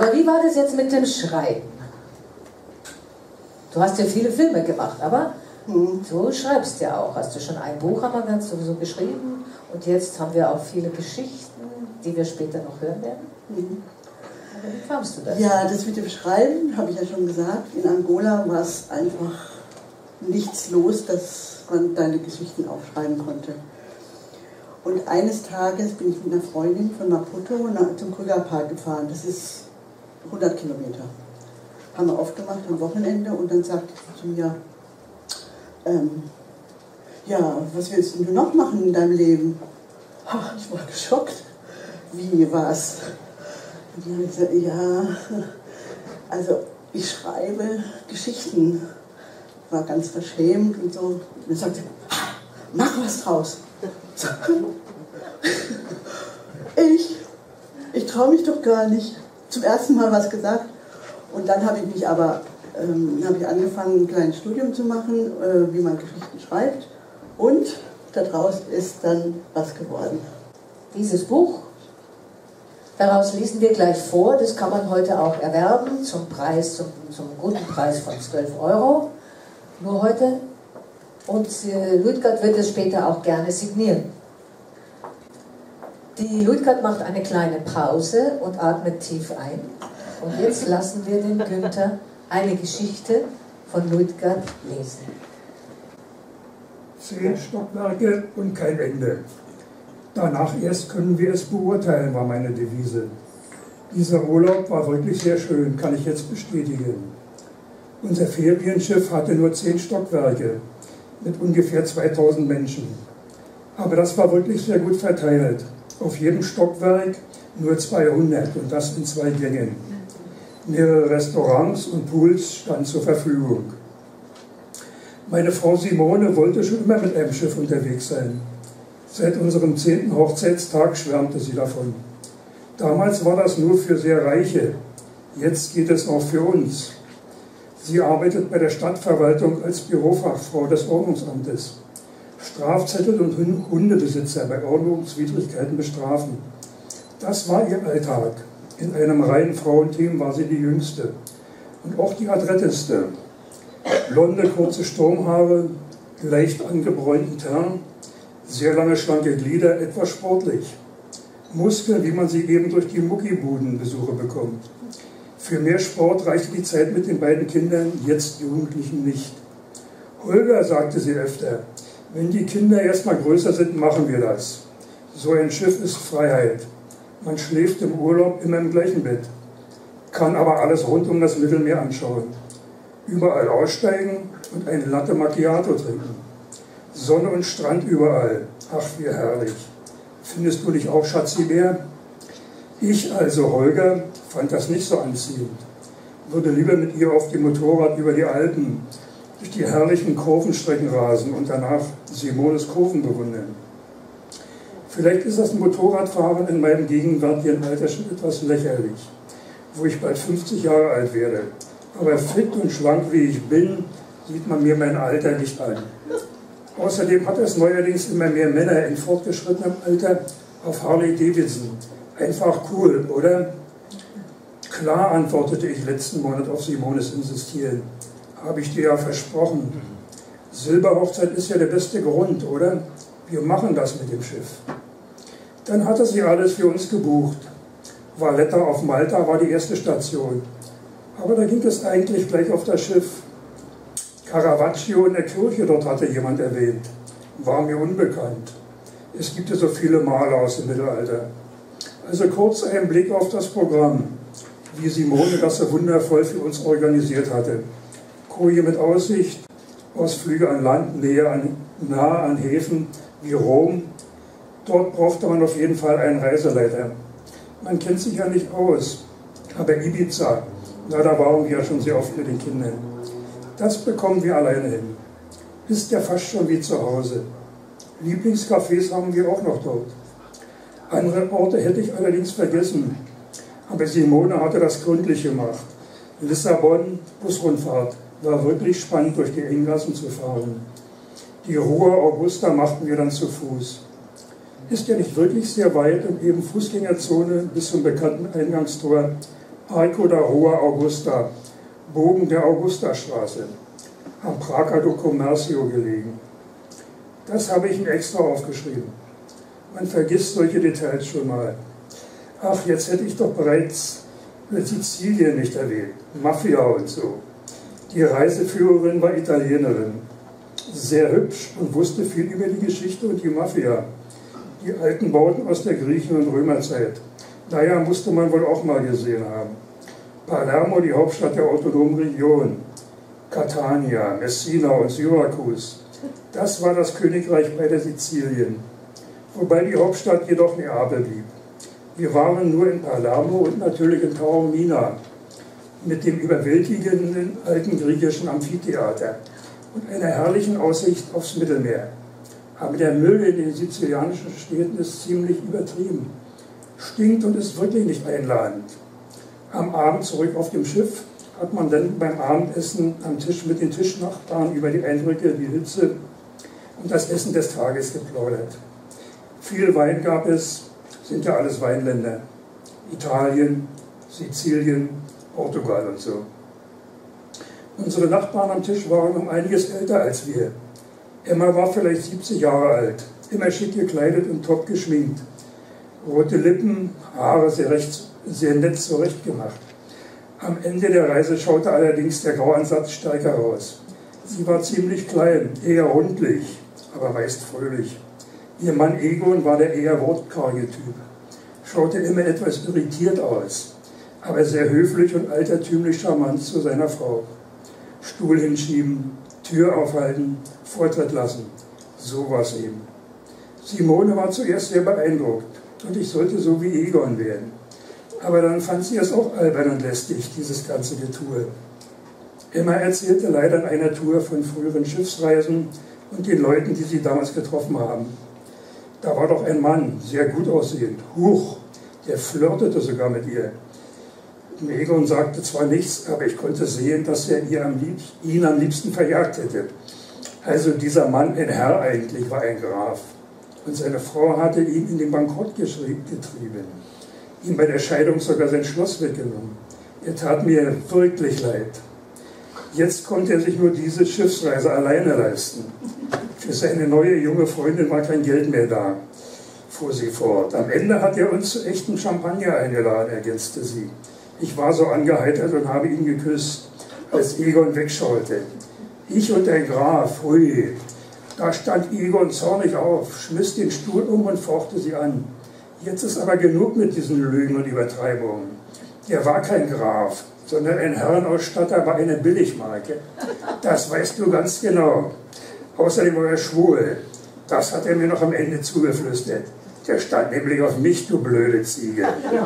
Aber wie war das jetzt mit dem Schreiben? Du hast ja viele Filme gemacht, aber du schreibst ja auch. Hast du schon ein Buch, haben wir ganz sowieso geschrieben. Und jetzt haben wir auch viele Geschichten, die wir später noch hören werden. Aber wie kamst du dazu? Ja, das mit dem Schreiben, habe ich ja schon gesagt. In Angola war es einfach nichts los, dass man deine Geschichten aufschreiben konnte. Und eines Tages bin ich mit einer Freundin von Maputo zum Krügerpark gefahren. Das ist 100 Kilometer. Haben wir aufgemacht am Wochenende und dann sagte sie zu mir, ja, was willst du noch machen in deinem Leben? Ach, ich war geschockt. Wie war's? Und dann habe ich gesagt, ja, also ich schreibe Geschichten. War ganz verschämt und so. Und dann sagte sie, mach was draus. Ich traue mich doch gar nicht. Zum ersten Mal was gesagt. Und dann habe ich mich aber angefangen, ein kleines Studium zu machen, wie man Geschichten schreibt. Und daraus ist dann was geworden. Dieses Buch, daraus lesen wir gleich vor. Das kann man heute auch erwerben zum guten Preis von 12 €. Nur heute. Und Luitgard wird es später auch gerne signieren. Die Luitgard macht eine kleine Pause und atmet tief ein. Und jetzt lassen wir den Günther eine Geschichte von Luitgard lesen. 10 Stockwerke und kein Ende. Danach erst können wir es beurteilen, war meine Devise. Dieser Urlaub war wirklich sehr schön, kann ich jetzt bestätigen. Unser Ferienschiff hatte nur 10 Stockwerke mit ungefähr 2000 Menschen. Aber das war wirklich sehr gut verteilt. Auf jedem Stockwerk nur 200 und das in 2 Gängen. Mehrere Restaurants und Pools standen zur Verfügung. Meine Frau Simone wollte schon immer mit einem Schiff unterwegs sein. Seit unserem 10. Hochzeitstag schwärmte sie davon. Damals war das nur für sehr Reiche. Jetzt geht es auch für uns. Sie arbeitet bei der Stadtverwaltung als Bürofachfrau des Ordnungsamtes. Strafzettel und Hundebesitzer bei Ordnungswidrigkeiten bestrafen. Das war ihr Alltag. In einem reinen Frauenteam war sie die Jüngste und auch die Adretteste. Blonde, kurze Sturmhaare, leicht angebräunten Teint, sehr lange, schlanke Glieder, etwas sportlich. Muskeln, wie man sie eben durch die Muckibudenbesuche bekommt. Für mehr Sport reichte die Zeit mit den beiden Kindern, jetzt Jugendlichen, nicht. Holger, sagte sie öfter, wenn die Kinder erstmal größer sind, machen wir das. So ein Schiff ist Freiheit. Man schläft im Urlaub immer im gleichen Bett, kann aber alles rund um das Mittelmeer anschauen. Überall aussteigen und eine Latte Macchiato trinken. Sonne und Strand überall. Ach, wie herrlich. Findest du nicht auch, Schatzi-Bär? Ich, also Holger, fand das nicht so anziehend. Würde lieber mit ihr auf dem Motorrad über die Alpen, durch die herrlichen Kurvenstrecken rasen und danach Simones Kurven bewundern. Vielleicht ist das Motorradfahren in meinem gegenwärtigen Alter schon etwas lächerlich, wo ich bald 50 Jahre alt werde. Aber fit und schlank wie ich bin, sieht man mir mein Alter nicht an. Außerdem hat es neuerdings immer mehr Männer in fortgeschrittenem Alter auf Harley Davidson. Einfach cool, oder? Klar, antwortete ich letzten Monat auf Simones Insistieren. Habe ich dir ja versprochen. Silberhochzeit ist ja der beste Grund, oder? Wir machen das mit dem Schiff. Dann hatte sie alles für uns gebucht. Valletta auf Malta war die erste Station. Aber da ging es eigentlich gleich auf das Schiff. Caravaggio in der Kirche dort hatte jemand erwähnt. War mir unbekannt. Es gibt ja so viele Maler aus dem Mittelalter. Also kurz ein Blick auf das Programm, wie Simone das so wundervoll für uns organisiert hatte. Koje mit Aussicht, Ausflüge an Land, nahe an Häfen wie Rom. Dort brauchte man auf jeden Fall einen Reiseleiter. Man kennt sich ja nicht aus, aber Ibiza, na, da waren wir ja schon sehr oft mit den Kindern. Das bekommen wir alleine hin. Ist ja fast schon wie zu Hause. Lieblingscafés haben wir auch noch dort. Andere Orte hätte ich allerdings vergessen. Aber Simone hatte das gründlich gemacht. Lissabon, Busrundfahrt, war wirklich spannend, durch die Enggassen zu fahren. Die Rua Augusta machten wir dann zu Fuß. Ist ja nicht wirklich sehr weit und eben Fußgängerzone bis zum bekannten Eingangstor Arco da Rua Augusta, Bogen der Augustastraße, am Praca do Comércio gelegen. Das habe ich ihm extra aufgeschrieben. Man vergisst solche Details schon mal. Ach, jetzt hätte ich doch bereits Sizilien nicht erwähnt, Mafia und so. Die Reiseführerin war Italienerin, sehr hübsch und wusste viel über die Geschichte und die Mafia, die alten Bauten aus der Griechen- und Römerzeit. Naja, musste man wohl auch mal gesehen haben. Palermo, die Hauptstadt der autonomen Region, Catania, Messina und Syrakus. Das war das Königreich bei der Sizilien, wobei die Hauptstadt jedoch Neapel blieb. Wir waren nur in Palermo und natürlich in Taormina mit dem überwältigenden alten griechischen Amphitheater und einer herrlichen Aussicht aufs Mittelmeer. Aber der Müll in den sizilianischen Städten ist ziemlich übertrieben, stinkt und ist wirklich nicht einladend. Am Abend zurück auf dem Schiff hat man dann beim Abendessen am Tisch mit den Tischnachbarn über die Eindrücke, die Hitze und das Essen des Tages geplaudert. Viel Wein gab es, sind ja alles Weinländer. Italien, Sizilien, Portugal und so. Unsere Nachbarn am Tisch waren um einiges älter als wir. Emma war vielleicht 70 Jahre alt, immer schick gekleidet und top geschminkt. Rote Lippen, Haare sehr nett zurechtgemacht. Am Ende der Reise schaute allerdings der Grauansatz stärker raus. Sie war ziemlich klein, eher rundlich, aber meist fröhlich. Ihr Mann Egon war der eher wortkarge Typ, schaute immer etwas irritiert aus, aber sehr höflich und altertümlich charmant zu seiner Frau. Stuhl hinschieben, Tür aufhalten, Vortritt lassen, sowas eben. Simone war zuerst sehr beeindruckt und ich sollte so wie Egon werden. Aber dann fand sie es auch albern und lästig, dieses ganze Getue. Emma erzählte leider in einer Tour von früheren Schiffsreisen und den Leuten, die sie damals getroffen haben. Da war doch ein Mann, sehr gut aussehend, Huch, der flirtete sogar mit ihr. Egon sagte zwar nichts, aber ich konnte sehen, dass er ihn am liebsten verjagt hätte. Also dieser Mann, ein Herr eigentlich, war ein Graf. Und seine Frau hatte ihn in den Bankrott getrieben, ihm bei der Scheidung sogar sein Schloss weggenommen. Er tat mir wirklich leid. Jetzt konnte er sich nur diese Schiffsreise alleine leisten. Für seine neue junge Freundin war kein Geld mehr da, fuhr sie fort. Am Ende hat er uns zu echtem Champagner eingeladen, ergänzte sie. Ich war so angeheitert und habe ihn geküsst, als Egon wegschaute. Ich und der Graf, hui. Da stand Egon zornig auf, schmiss den Stuhl um und fauchte sie an. Jetzt ist aber genug mit diesen Lügen und Übertreibungen. Er war kein Graf, sondern ein Herrenausstatter bei einer Billigmarke. Das weißt du ganz genau. Außerdem war er schwul. Das hat er mir noch am Ende zugeflüstert. Der stand nämlich auf mich, du blöde Ziege.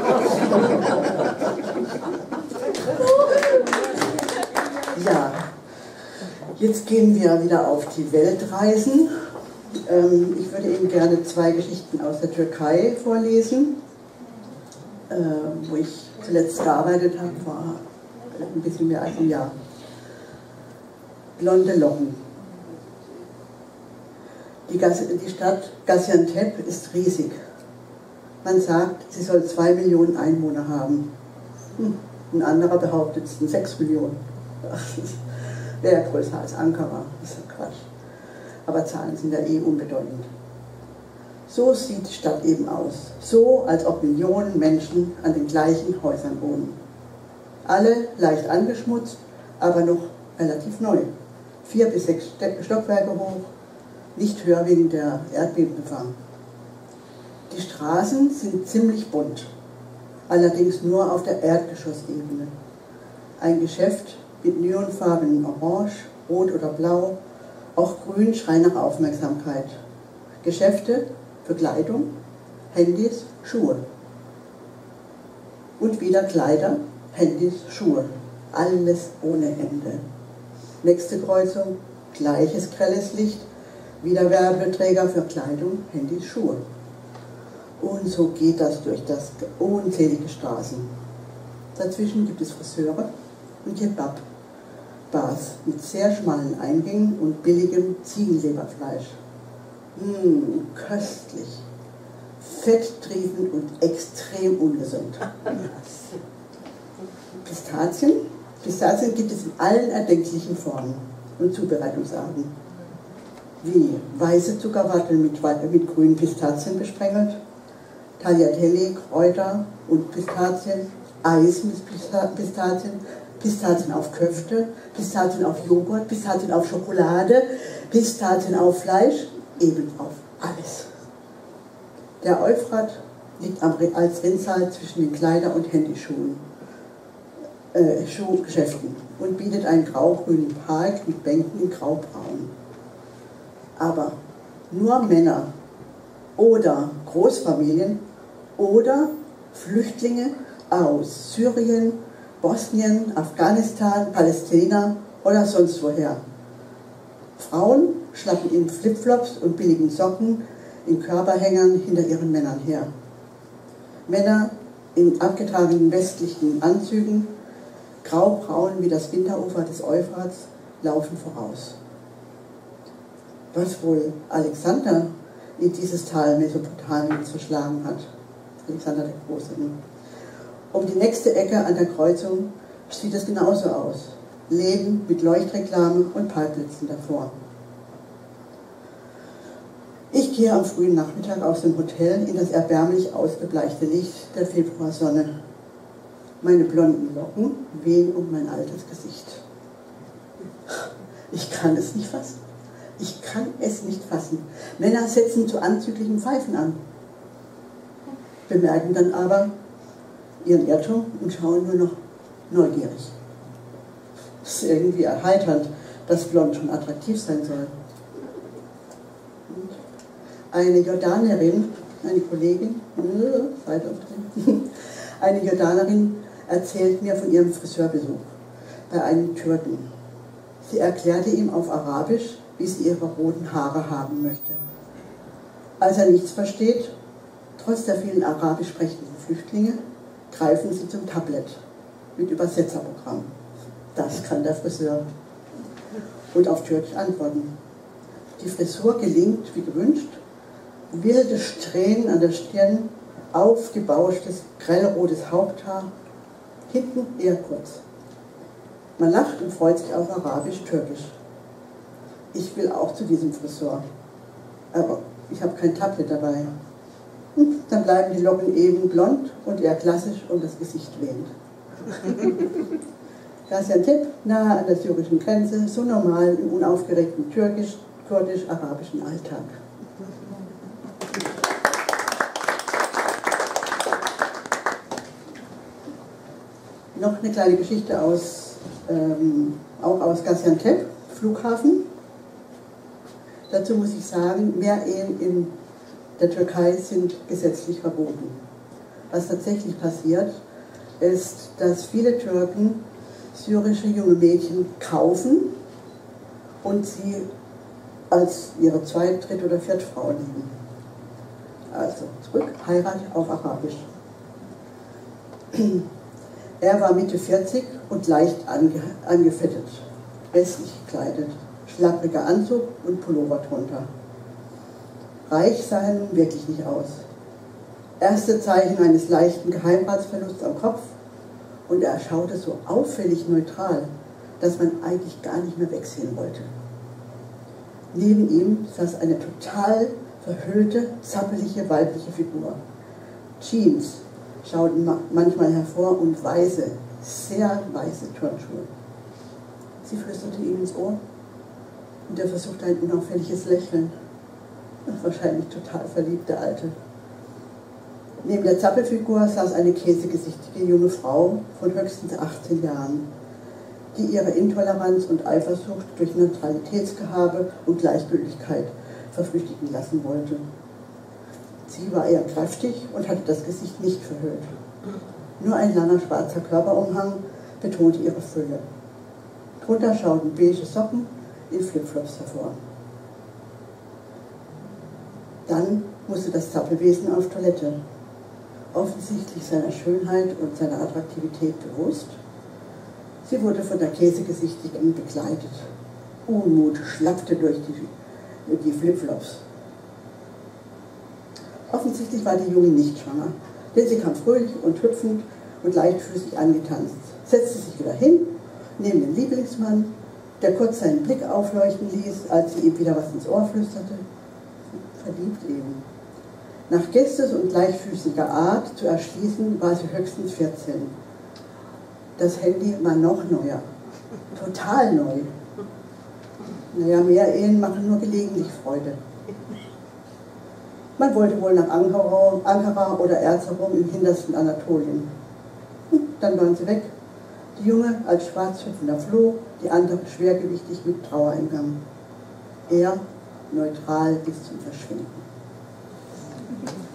Ja, jetzt gehen wir wieder auf die Weltreisen. Ich würde Ihnen gerne 2 Geschichten aus der Türkei vorlesen, wo ich zuletzt gearbeitet habe, vor ein bisschen mehr als einem Jahr. Blonde Locken. Die Stadt Gaziantep ist riesig. Man sagt, sie soll 2 Millionen Einwohner haben. Ein anderer behauptet, es sind 6 Millionen. Das wäre größer als Ankara. Das ist ja Quatsch. Aber Zahlen sind ja eh unbedeutend. So sieht die Stadt eben aus. So, als ob Millionen Menschen an den gleichen Häusern wohnen. Alle leicht angeschmutzt, aber noch relativ neu. 4 bis 6 Stockwerke hoch, nicht höher wegen der Erdbebengefahr. Die Straßen sind ziemlich bunt, allerdings nur auf der Erdgeschossebene. Ein Geschäft mit neonfarbenen Orange, Rot oder Blau, auch Grün schreien nach Aufmerksamkeit. Geschäfte für Kleidung, Handys, Schuhe. Und wieder Kleider, Handys, Schuhe. Alles ohne Ende. Nächste Kreuzung, gleiches grelles Licht, wieder Werbeträger für Kleidung, Handys, Schuhe. Und so geht das durch das unzählige Straßen. Dazwischen gibt es Friseure und Kebab-Bars mit sehr schmalen Eingängen und billigem Ziegenleberfleisch. Köstlich, fetttriefend und extrem ungesund. Pistazien. Pistazien gibt es in allen erdenklichen Formen und Zubereitungsarten. Wie weiße Zuckerwatte mit grünen Pistazien besprengelt, Tagliatelle, Kräuter und Pistazien, Eis mit Pistazien, Pistazien auf Köfte, Pistazien auf Joghurt, Pistazien auf Schokolade, Pistazien auf Fleisch, eben auf alles. Der Euphrat liegt als Rinnsal zwischen den Kleider- und Schuhgeschäften und bietet einen grau-grünen Park mit Bänken in graubraun. Aber nur Männer oder Großfamilien oder Flüchtlinge aus Syrien, Bosnien, Afghanistan, Palästina oder sonst woher. Frauen schlappen in Flipflops und billigen Socken in Körperhängern hinter ihren Männern her. Männer in abgetragenen westlichen Anzügen, graubraun wie das Winterufer des Euphrats, laufen voraus. Was wohl Alexander in dieses Tal Mesopotamiens verschlagen hat, Alexander der Große. Um die nächste Ecke an der Kreuzung sieht es genauso aus. Läden mit Leuchtreklame und Parkplätzen davor. Ich gehe am frühen Nachmittag aus dem Hotel in das erbärmlich ausgebleichte Licht der Februarsonne. Meine blonden Locken wehen um mein altes Gesicht. Ich kann es nicht fassen. Ich kann es nicht fassen. Männer setzen zu anzüglichen Pfeifen an, bemerken dann aber ihren Irrtum und schauen nur noch neugierig. Es ist irgendwie erheiternd, dass blond schon attraktiv sein soll. Und eine Jordanerin, eine Kollegin, eine Jordanerin erzählt mir von ihrem Friseurbesuch bei einem Türken. Sie erklärte ihm auf Arabisch, wie sie ihre roten Haare haben möchte. Als er nichts versteht, trotz der vielen arabisch sprechenden Flüchtlinge, greifen sie zum Tablet mit Übersetzerprogramm. Das kann der Friseur. Und auf Türkisch antworten. Die Frisur gelingt wie gewünscht, wilde Strähnen an der Stirn, aufgebauschtes, grellrotes Haupthaar, hinten eher kurz. Man lacht und freut sich auf Arabisch-Türkisch. Ich will auch zu diesem Friseur, aber ich habe kein Tablet dabei. Dann bleiben die Locken eben blond und eher klassisch um das Gesicht wehend. Gaziantep, nahe an der syrischen Grenze, so normal im unaufgeregten türkisch-kurdisch-arabischen Alltag. Noch eine kleine Geschichte auch aus Gaziantep, Flughafen. Dazu muss ich sagen, Mehrehen in der Türkei sind gesetzlich verboten. Was tatsächlich passiert, ist, dass viele Türken syrische junge Mädchen kaufen und sie als ihre Zweit-, Dritt- oder Viertfrau lieben. Also zurück, Heirat auf Arabisch. Er war Mitte 40 und leicht angefettet, westlich gekleidet, schlappriger Anzug und Pullover drunter. Reich sah er nun wirklich nicht aus. Erste Zeichen eines leichten Geheimratsverlusts am Kopf und er schaute so auffällig neutral, dass man eigentlich gar nicht mehr wegsehen wollte. Neben ihm saß eine total verhüllte, zappelige weibliche Figur. Jeans schauten manchmal hervor und weiße, sehr weiße Turnschuhe. Sie flüsterte ihm ins Ohr und er versuchte ein unauffälliges Lächeln. Wahrscheinlich total verliebt, der Alte. Neben der Zappelfigur saß eine käsegesichtige junge Frau von höchstens 18 Jahren, die ihre Intoleranz und Eifersucht durch Neutralitätsgehabe und Gleichgültigkeit verflüchtigen lassen wollte. Sie war eher kräftig und hatte das Gesicht nicht verhüllt. Nur ein langer schwarzer Körperumhang betonte ihre Fülle. Drunter schauten beige Socken in Flipflops hervor. Dann musste das Zappelwesen auf Toilette. Offensichtlich seiner Schönheit und seiner Attraktivität bewusst. Sie wurde von der Käsegesichtigen begleitet. Unmut schlappte durch die Flipflops. Offensichtlich war die Junge nicht schwanger, denn sie kam fröhlich und hüpfend und leichtfüßig angetanzt, setzte sich wieder hin, neben den Lieblingsmann, der kurz seinen Blick aufleuchten ließ, als sie ihm wieder was ins Ohr flüsterte. Verliebt eben. Nach Gestes und leichtfüßiger Art zu erschließen, war sie höchstens 14. Das Handy war noch neuer. Total neu. Naja, mehr Ehen machen nur gelegentlich Freude. Man wollte wohl nach Ankara oder Erzurum im hintersten Anatolien. Dann waren sie weg. Die Junge als schwarzhüpfender Floh, die andere schwergewichtig mit Trauer im Gang. Er neutral bis zum Verschwinden.